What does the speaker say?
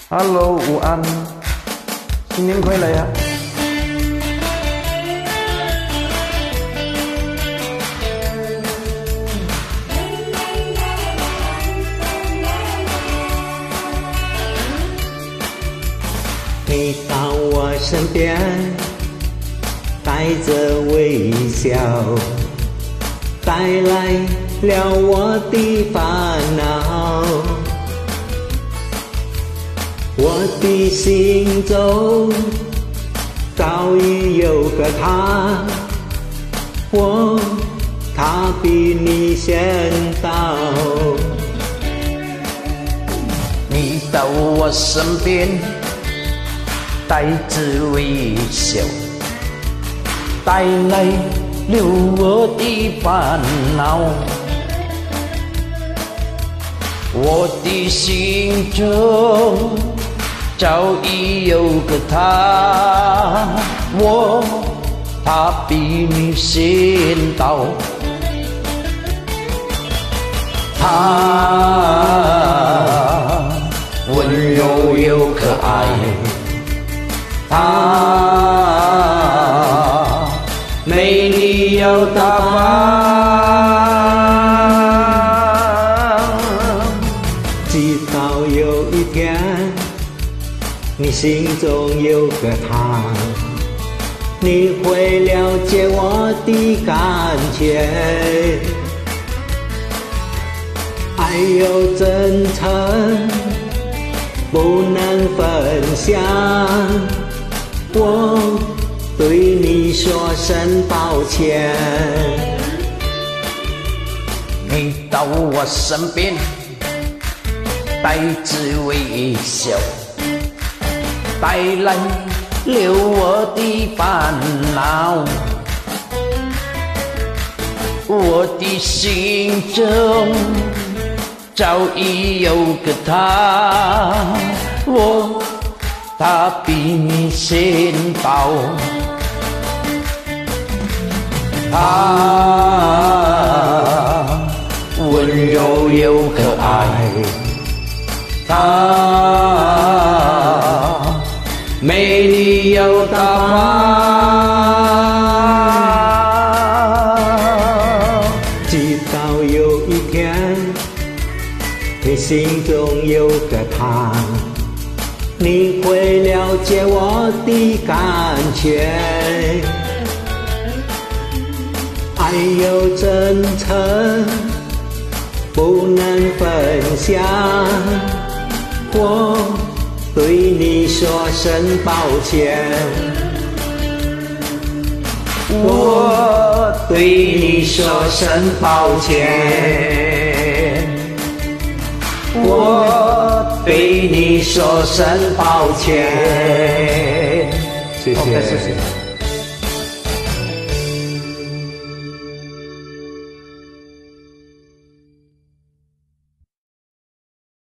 Hello， 午安，新年快乐呀！ 你到我身边，带着微笑，带来了我的烦恼。我的心中早已有个他，他比你先到。 你到我身边，带着微笑，带来了我的烦恼。我的心中早已有个他，他比你先到。他温柔又可爱，他美丽又大方。 直到有一天，你心中有个他，你会了解我的感觉。爱有真诚，不能分享，我对你说声抱歉。 你到我身边，带着微笑，带来了我的烦恼。我的心中早已有个他，他比你先到。他温柔又可爱，他美丽又大方。 直到有一天，你心中有个他，你会了解我的感觉。爱有真诚，不能分享，我对你说声抱歉。我对你说声抱歉，我对你说声抱歉。谢谢。 OK，谢谢。